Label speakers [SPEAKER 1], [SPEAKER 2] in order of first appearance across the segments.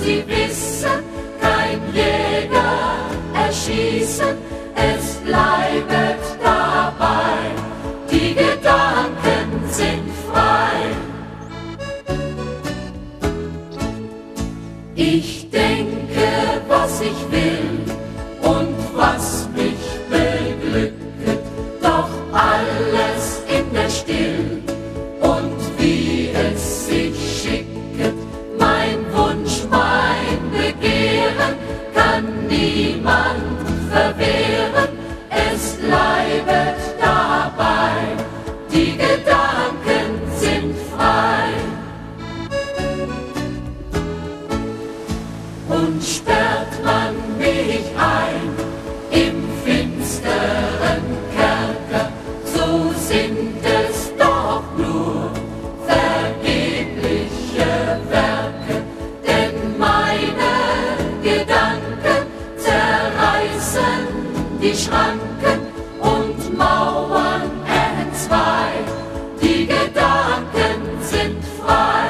[SPEAKER 1] sie wissen, kein Jäger erschießen, es bleibet dabei, die Gedanken sind frei. Ich denke, was ich will und was mich beglücket, doch alles in der Still und wie es sich schicket. Mein Wunsch, mein Begehren kann niemand verwehren, es bleibet dabei, die Gedanken sind frei. Und sperrt man mich ein im finsteren Kerker, so sind es doch nur vergebliche Werke, denn meine Gedanken zerreißen die Schranken und Mauern entzwei, die Gedanken sind frei.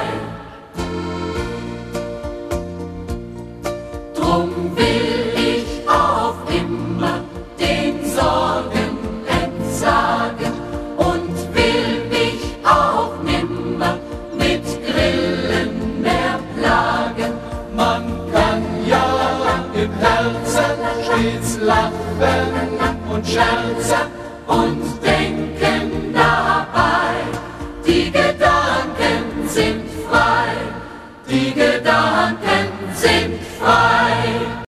[SPEAKER 1] Drum will ich auf immer den Sorgen entsagen und will mich auch nimmer mit Grillen mehr plagen.
[SPEAKER 2] Man kann ja im Herzen stets lachen und scherzen
[SPEAKER 1] Und denken dabei, die Gedanken sind frei, die Gedanken sind frei.